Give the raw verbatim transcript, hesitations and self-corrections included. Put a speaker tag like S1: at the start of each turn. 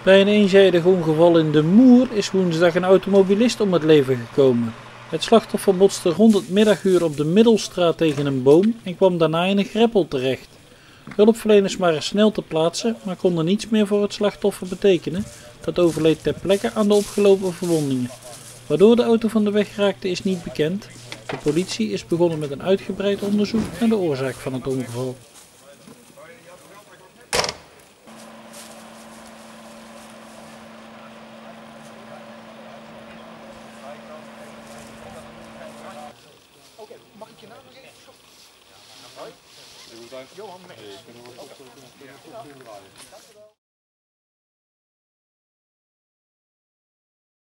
S1: Bij een eenzijdig ongeval in De Moer is woensdag een automobilist om het leven gekomen. Het slachtoffer botste rond het middaguur op de Middelstraat tegen een boom en kwam daarna in een greppel terecht. Hulpverleners waren snel ter plaatse, maar konden niets meer voor het slachtoffer betekenen. Dat overleed ter plekke aan de opgelopen verwondingen. Waardoor de auto van de weg raakte is niet bekend. De politie is begonnen met een uitgebreid onderzoek naar de oorzaak van het ongeval.
S2: Oké, mag ik je naam nog even? Hoi. Johan Mees.